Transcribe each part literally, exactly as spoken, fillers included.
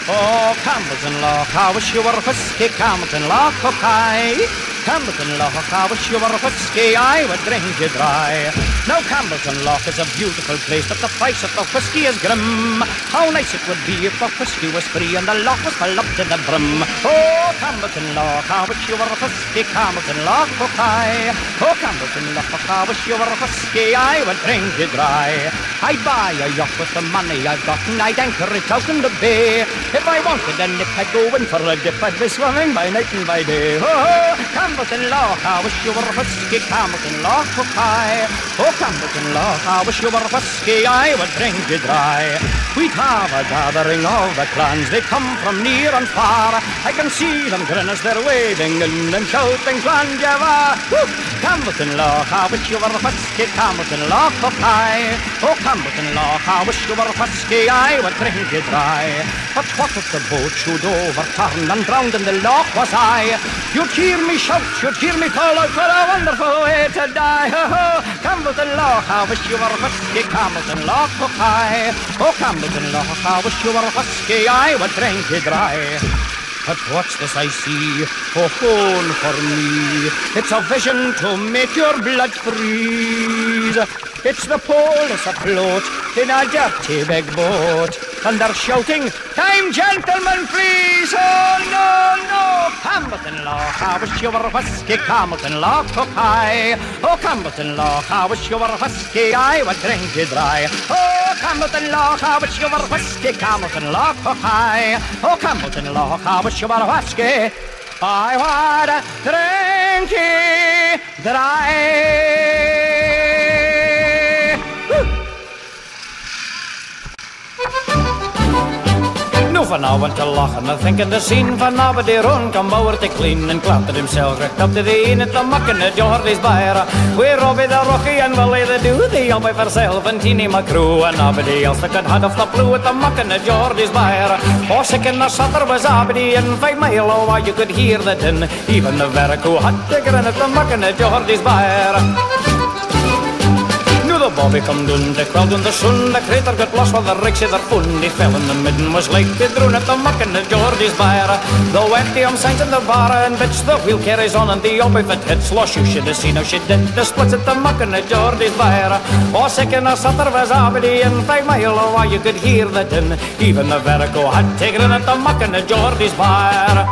Oh, Campbellton Loch, I wish you were a whiskey, Campbellton Loch, okay. Campbellton Loch, I wish you were a whiskey, I would drink you dry. Now Campbellton Loch is a beautiful place, but the price of the whiskey is grim. How nice it would be if the whiskey was free and the loch was full up to the brim. Oh, Campbellton Loch, I wish you were a whiskey, Campbellton Loch, okay. Oh, Campbellton Loch, I wish you were a whiskey, I would drink you dry. I'd buy a yacht with the money I've got and I'd anchor it out in the bay. If I wanted a nip, I'd go in for a dip, I'd be swimming by night and by day. Oh, Campbellton Loch, I wish you were a whiskey, Campbellton Loch, okay. Oh, Campbellton Loch, I wish you were a whiskey, I would drink you dry. We'd have a gathering of the clans, they come from near and far. I can see them grin as they're waving in and shouting, Llangevar. Campbellton Loch, I wish you were a whiskey, Campbellton Loch, okay. Oh, Campbellton Loch, I wish you were a whiskey, I would drink you dry. But what if the boat should overturn and drowned in the loch was I? You'd hear me shout, you'd hear me call out, what a wonderful way to die. Oh, Campbellton Loch, I wish you were a whiskey, Campbellton Loch, okay. Oh, Campbellton Loch, I wish you were a whiskey, I would drink you dry. But what's this I see, oh, home for me? It's a vision to make your blood freeze. It's the polis afloat in a dirty big boat, and they're shouting, time, gentlemen, please. Oh, no, no, Campbellton Loch, I wish you were a whiskey, Campbellton Loch, okay. Oh, Campbellton Loch, I wish you were a whiskey, I would drink you dry. Oh, Campbellton Loch, I wish you were a whiskey, Campbellton Loch, okay. Oh, Campbellton Loch, I wish you were a whiskey, I would drink you dry. Nu vanavond te lachen en denken te zien vanavond die rond kan bouwen te clean en klapt himself recht op de een en te makken het Jordi's bijra. We Robbie the Rocky and Willie the Doody all by herself and Teeny McCrew and nobody else that could had off the blue te makken het Jordi's bijra. Oh, sick in the sutter was Abby and five mile away you could hear the din. Even the Veracruz had to grin at the makken het Jordi's bijra. The Bobby come down, the crowd on the sun, the crater got lost while the rigs in their fun. They fell in the midden, was like they drew at the muck and the Geordie's byre. The wetty um signs in the bar and bitch, the wheel carries on and the up if it hits loss. You should have seen how she did the splits at the muck and the Geordie's byre. Oh, sick in a sutter was Abby and five mile away you could hear the din. Even the Veracruz had taken at the muck and the Geordie's byre.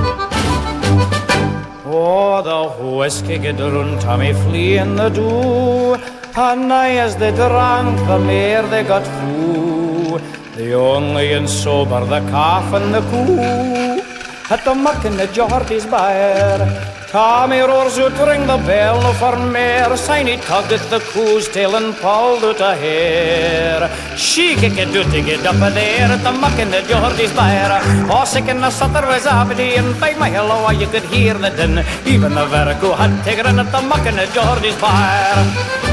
Oh, the whiskey get run, Tommy flee in the dew. And nigh as they drank, the mere they got through. The young and sober, the calf and the coo. At the muck and the Geordie's byre, Tommy roars out to ring the bell, no for mere. Signy tugged at the coo's tail and pulled out a hair. She kicked it out to get up in the air at the muck and the Geordie's byre. Oh, sick in the sutter was Abby and five mile away you could hear the din. Even the Veracruz had taken in at the muck and the Geordie's byre.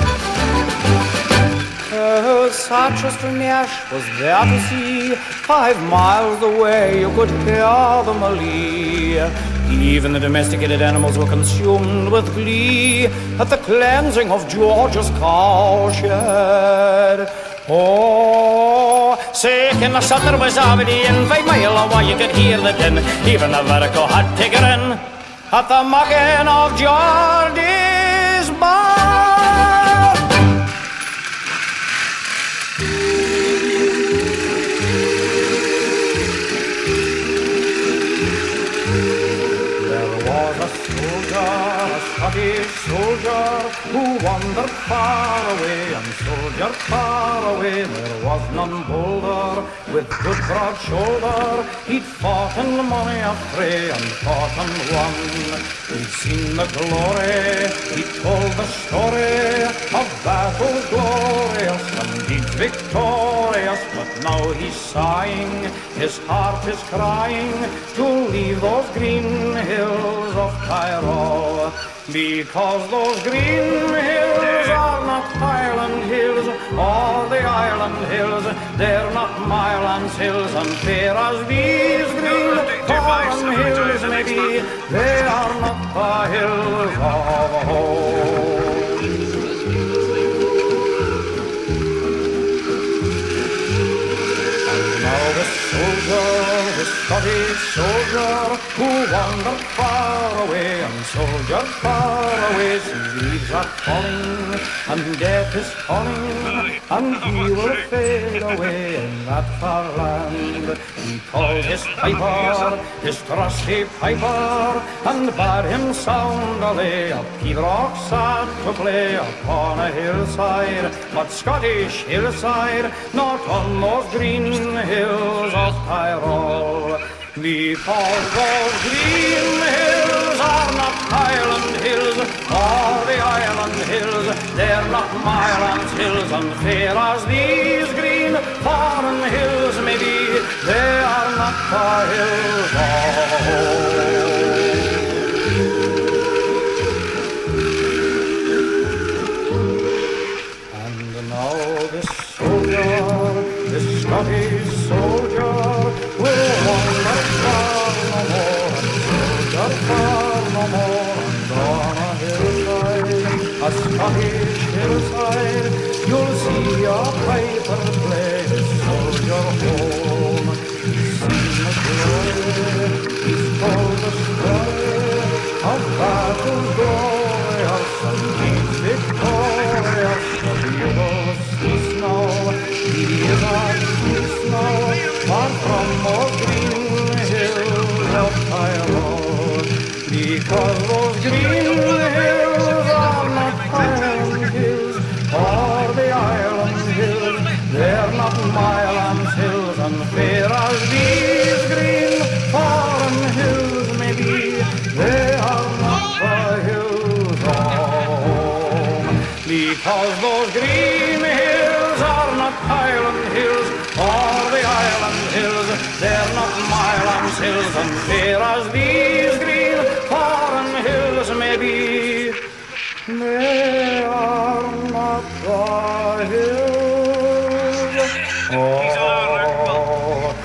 Oh, Sartres from Nash was there to see. Five miles away you could hear the Mallee. Even the domesticated animals were consumed with glee at the cleansing of George's cowshed. Oh, sick in the sutter was Abby and five mile away you could hear the din. Even the Veracruz had taken in at the mucking of Geordie's bar. Scottish soldier who wandered far away, and soldier far away there was none bolder. With good broad shoulder he'd fought in many a fray and fought and won. He'd seen the glory, he told the story of battles glorious and deeds victorious. But now he's sighing, his heart is crying to leave those green hills of Tyrol. Because those green hills are not Highland hills, or the island hills. They're not Mylands hills, and fair as these green foreign hills may be, they are not the hills of home. And now the soldier the Scottish soldier who wandered far away, and soldier far away, see leaves are falling, and death is calling, and he will fade away in that far land. He called his piper, his trusty piper, and bade him sound a lay, a pibroch sad to play upon a hillside, but Scottish hillside, not on those green hills of Tyrol, because those green hills are not Highland hills, or the Island hills, they're not Mylands hills, and fair as these green foreign hills may be, they are not the hills of home. And now this soldier, this Scottish soldier, will wander far no more, and soldier far no more, and on a hillside, a Scottish hillside, you'll see a piper play his soldier home. He's seen the glory, he's told the story of battles glorious and deeds victorious. The bugles cease now, he is at peace now, far from those green hills of Tyrol, because those green hills are not Highland hills, or the Island hills, they're not Mylands hills, and fair as these green foreign hills may be, they are not the hills of home, because those green hills are not Highland hills, or the Island hills, they're not Mylands hills, and fair as these green foreign hills may be, they are not the hills of home.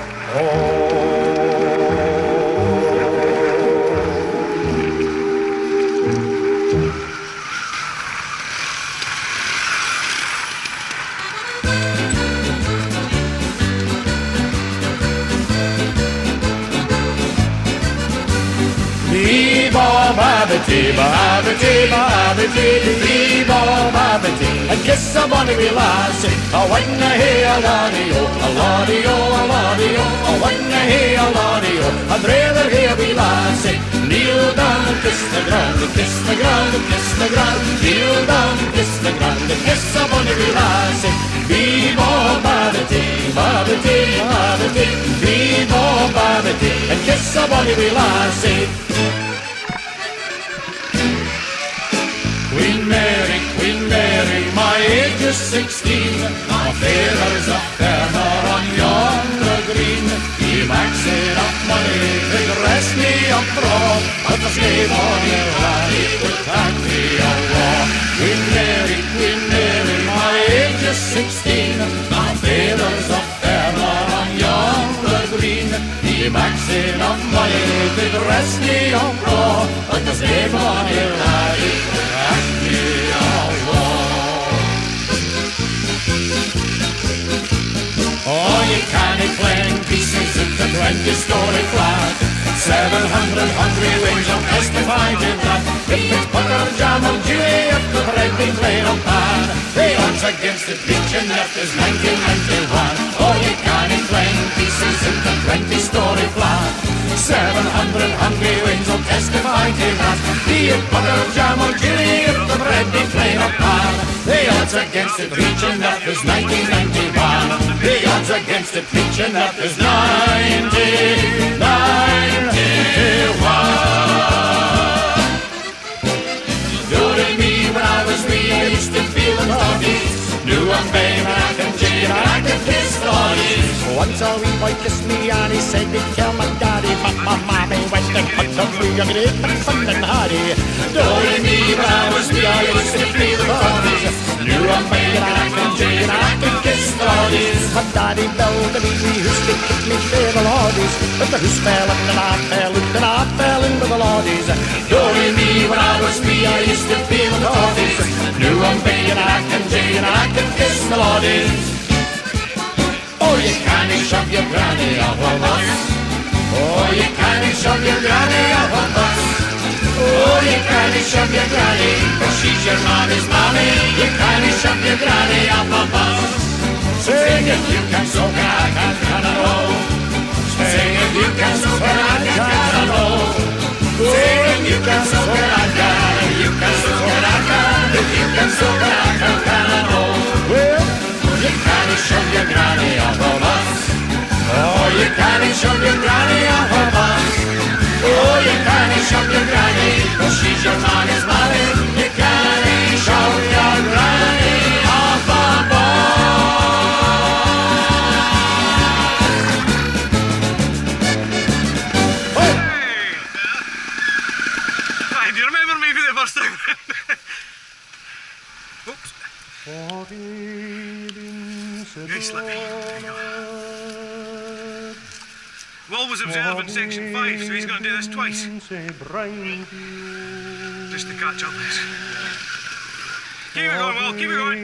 Babbity, babbity, babbity, bee-ball, babbity, and kiss a bonny wee lassie. I wanna hear a laddie-o, a laddie-o, a laddie-o, I wanna hear a laddie-o. I'd rather hear wee lassie kneel down and kiss the ground, and kiss the ground, and kiss the ground, kneel down and kiss the ground, and kiss a bonny wee lassie. Bee-ball, babbity, babbity, babbity, bee-ball, babbity, and kiss a bonny wee lassie. Queen Mary, Queen Mary, my age is sixteen, my father's a farmer on yonder green. He makes enough money to dress me up raw, but the slave on your life will thank me a war. Queen Mary, Queen Mary, my age is sixteen, my father's a farmer on yonder green. He makes enough money to dress me up raw, but the slave on your life will thank me a war. Oh, you can't fling pieces at the twenty-story flat. Seven hundred hungry wings will testify to that. If it's butter, jam or jelly, if the bread be plain or pan, the odds against the preaching left is nineteen ninety-one. Oh, you can't fling pieces at the twenty-story flat. Seven hundred hungry wings will testify to that. Be it butter, jam or jelly, if the bread be plain or pan, the odds against the preaching left is nineteen ninety-one. The odds against the preaching left is nineteen ninety-one. During me when I was wee, I used to feel the bodies. Knew I'm babe and I can G and I can kiss bodies. Once a wee boy kissed me and he said he'd tell my daddy, but my mommy went and put some free and great and fun and hardy. During me when I was wee, I used to feel the bodies. Knew I'm babe and I can G and I can kiss bodies. My daddy built a wee hoose to keep me fair the lordies, but the hoose fell and then I fell and then I fell in with the lordies. During me when I was wee, I used to feel the bodies. Knew I'm babe and I can G and I can kiss the lordies. Oh, you can't shove your granny off of us. Oh, you can't shove your granny off a bus. Oh, you can't shove your granny, for she's your mommy's mommy. You can't shove your granny off a bus. Sing if you can soak a can cantaloupe. Sing if you can soak a can cantaloupe. Sing if you can soak a can, you can soak a can, if you can soak a can cantaloupe. Well, you can't shove your granny off a bus. Oh, you can't shove your granny off a bus. Oh, you can't shove your granny, cause she's your mommy's mommy. You can't shove your granny off a bus. Hey! Hey, do you remember me for the first time? Oops. Nice, let me. There you go. Wall was observing section five, so he's going to do this twice. Just to catch up this. Keep it going, Wall, keep it going.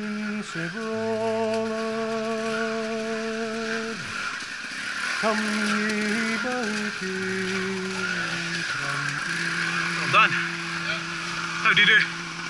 Well done. How do you do?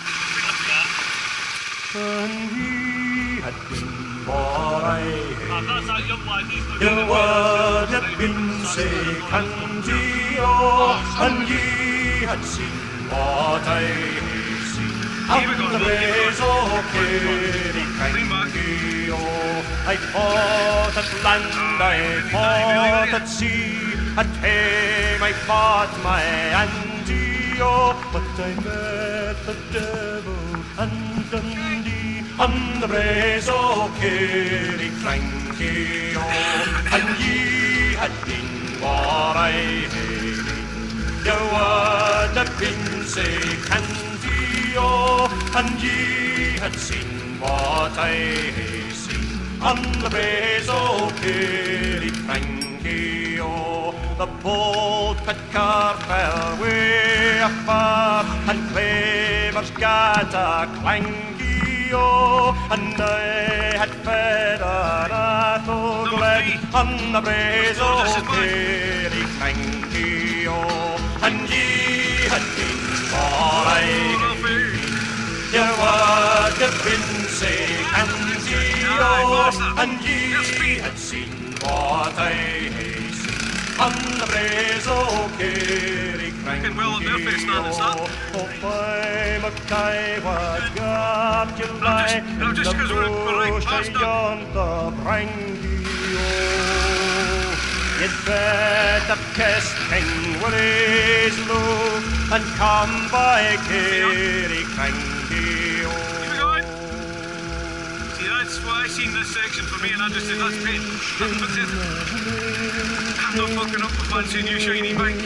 You would have been sick and you and ye had seen what I had seen. And the ways of Kerry Cranky, I fought at land, I fought at sea, at home I fought my auntie, oh, but I met the devil and Dundee on the braes of Kerry Cranky, oh, and ye had been what I had been. You would have been sick and ye, oh, and ye had seen what I had seen on the braes of Kerry Cranky, oh. The boat at Car fell way afar, and clavers got a clanky, oh, and I had fed an athol glad on the braes of Kerry Cranky, oh, and ye had been what I had been. You would have been sick and ye, oh, and ye had seen what I had on the braes of Kerry Cranky, Well, their face now, it's not. oh, by Mackay was got you lie, no, just because we're, we're right past that. on the brandy, oh, you'd better kiss King Willie's love and come by Kerry Cranky, oh. Keep it going. See, that's why I seen this section for me, and I just said, that's pain. Nothing but it. I'm not fucking up for fancy new shiny bike.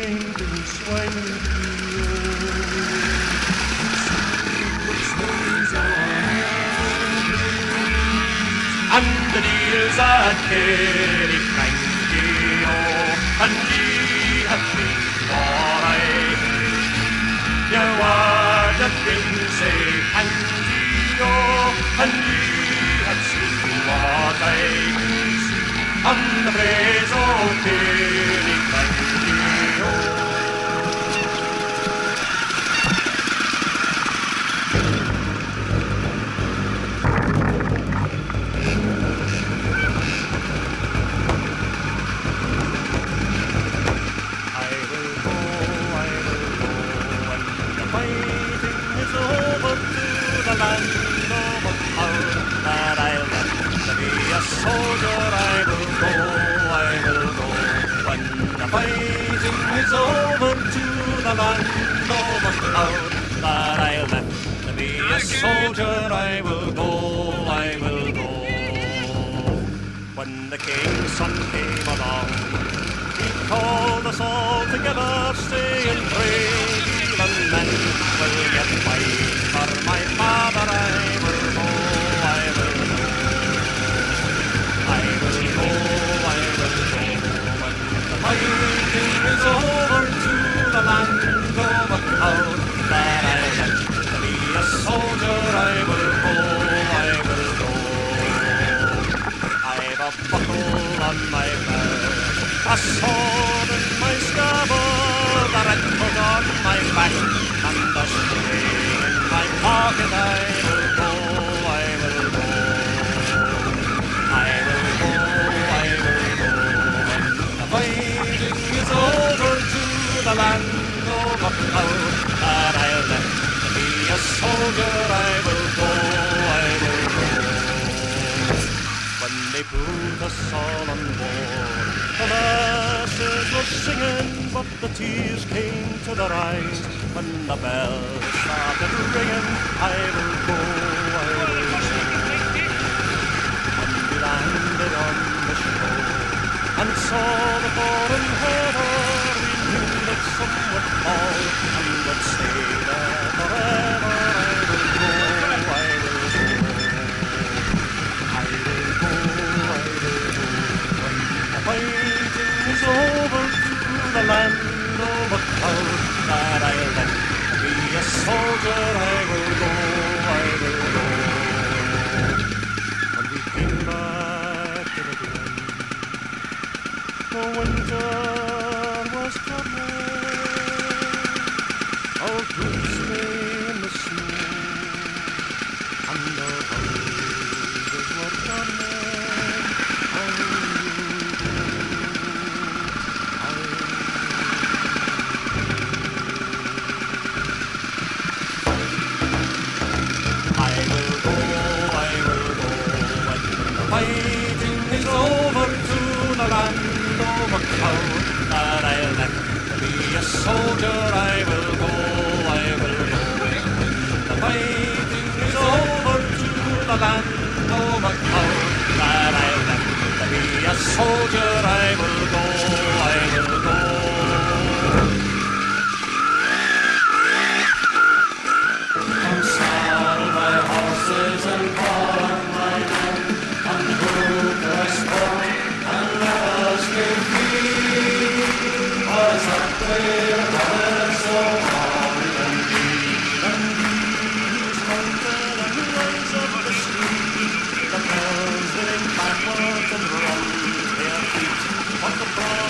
And the deals at Kerry Cranky, oh, and ye have been what I had. You would have been safe and ye, oh, and ye had seen what I had seen on the braes of Kerry Cranky, oh. Soldier, I will go, I will go. When the fighting is over to the land of cloud that I left to be a soldier, I will go, I will go. When the king's son came along, he called us all together, saying, brave even men will yet fight for my father, I will go, I will go. I will go, I will go, when the fighting is over to the land of a cloud that I left to be a soldier, I will go, I will go. I've a buckle on my belt, a sword in my scabbard, a red coat on my back, and a string in my pocket. I will go, I will go, I will go, I will go. When the fighting is over to the land of Buckhound, that I'll let be a soldier. I will go, I will go. When they put us all on board, the lasses were singing, but the tears came to their eyes. When the bells started ringing, I will go, I will go. When we landed on the shore and saw the foreign harbour, we knew that some would fall and would stay there forever. I will go, I will go, I will go, I will go. When the fighting is over to the land of a cloud, that I'll let be a soldier. I will go, I will go. When we came back to the glen, the winter was coming. Our boots lay in the snow, and our houses were burning. I will go, I will go. I will go, I will go. When the fighting is over to the land of a cloud, that I'll let be a soldier. I will go, I will go. When the fighting is over to the land of a cloud, that I'll let be a soldier. I will go, I will go. Come saddle my horses and call on my men, and move the sport and let us live free. Was that way the so hard and deep, and these mounted and rise up the street, the bells ring backward and round their feet, but the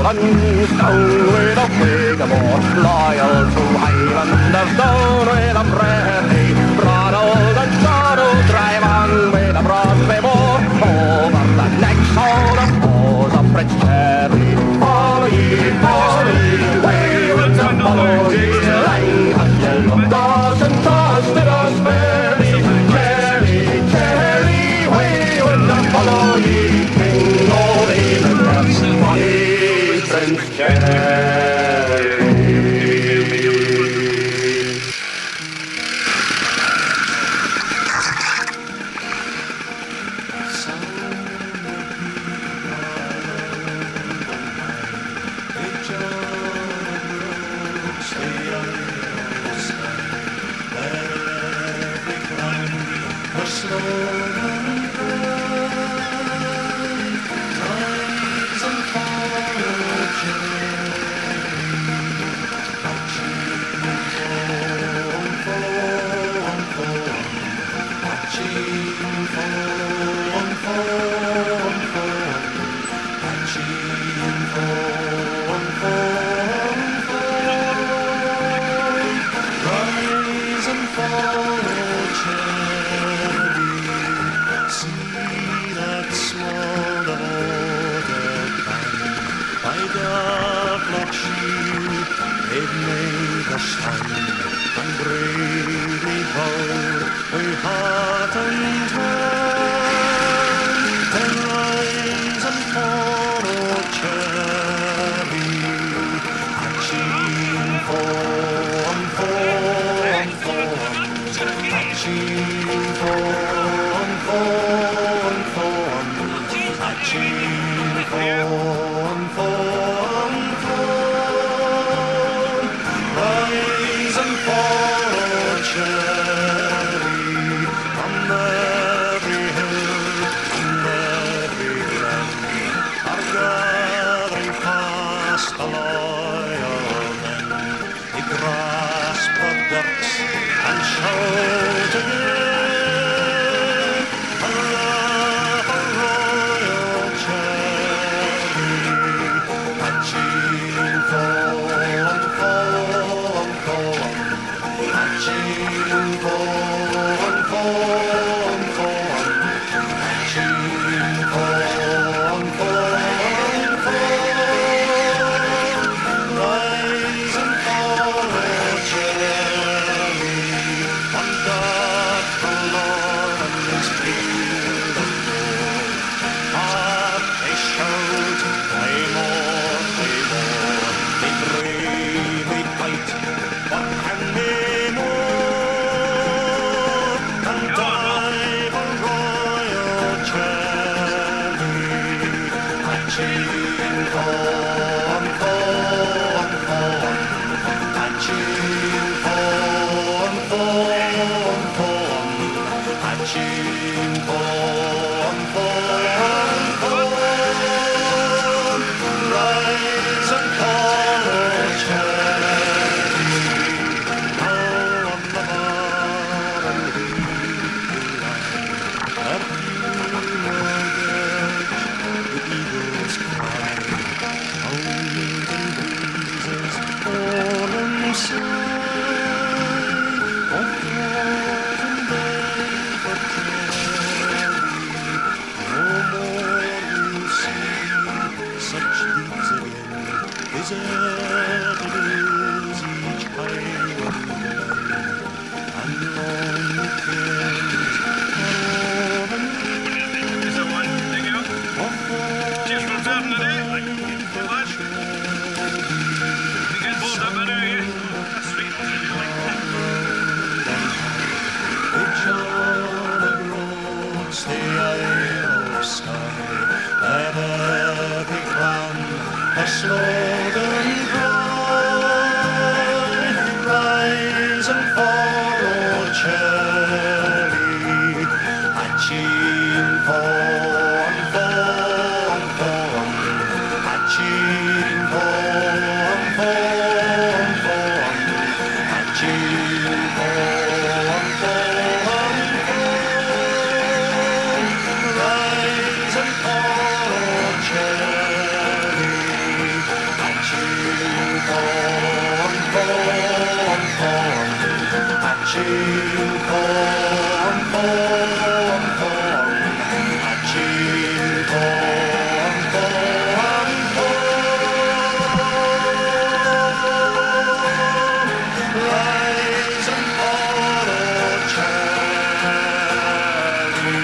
guns down with a wig of more, loyal to Highlanders down with a ready, broad old and broad old drive on with a Broadway more, over the necks all the paws of Prince Cherry. Follow ye, follow ye, way with the follow ye, line and yellow doors and toss to us fairly, Cherry, Cherry, way with the follow ye, King old England, money, Prince Cherry. Hatching corn, corn, corn, hatching corn, corn, corn, rise and follow Charlie.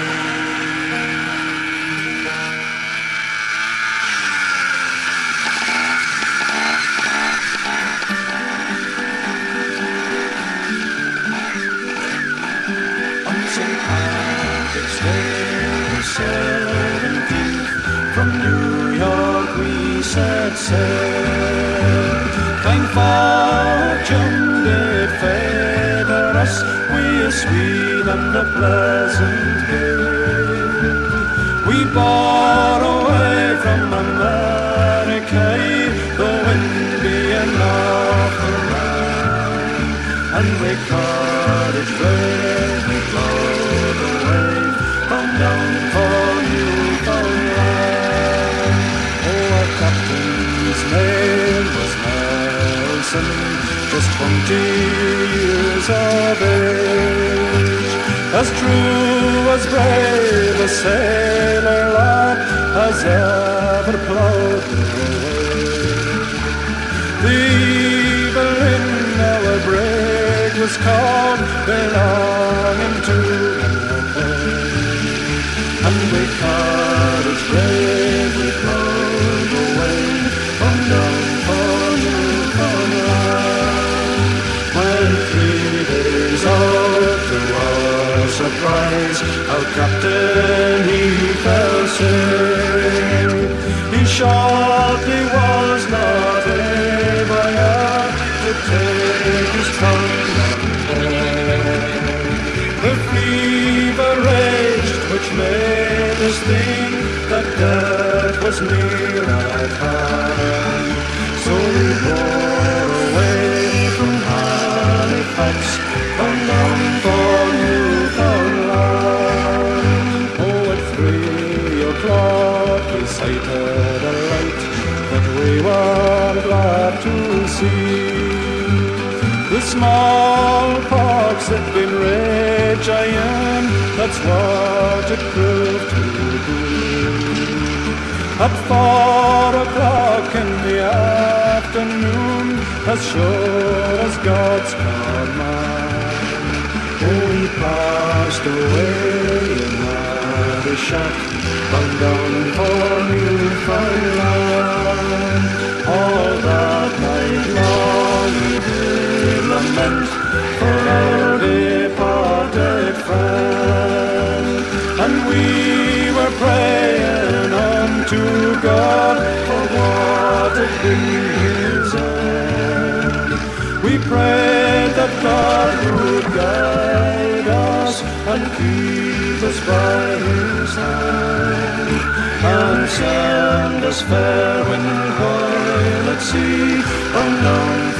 seventeenth, from New York we set sail. Kind fortune did favour us, we a sweet and a pleasant gale. We bore away from America, the wind being off the land, and we cottage where we flowed away from down for Newfoundland. Oh, our captain's name was Nelson, just twenty years of age, as true, as brave a sailor lad as ever ploughed the way. The evil in our brig was called belonging to and we cottage bravely plowed away from down for Newfoundland. When three days out to our surprise, our captain he fell sick. He shortly was not able to take his tongue on board. The fever raged, which made us think that death was near at hand. So we bore away from Halifax, on down for Newfoundland. Oh, at three o'clock we sighted a light that we were glad to see. The smallpox had been raging, that's what it proved to be. At four o'clock in the afternoon, as sure as God's command, oh, he passed away in a shack, bound down for Newfoundland. All that night long we did lament for our departed friend, and we were praying unto God for what had been his end. We prayed that God would guide us and keep us by his hand, and send us fair wind while at sea, unknown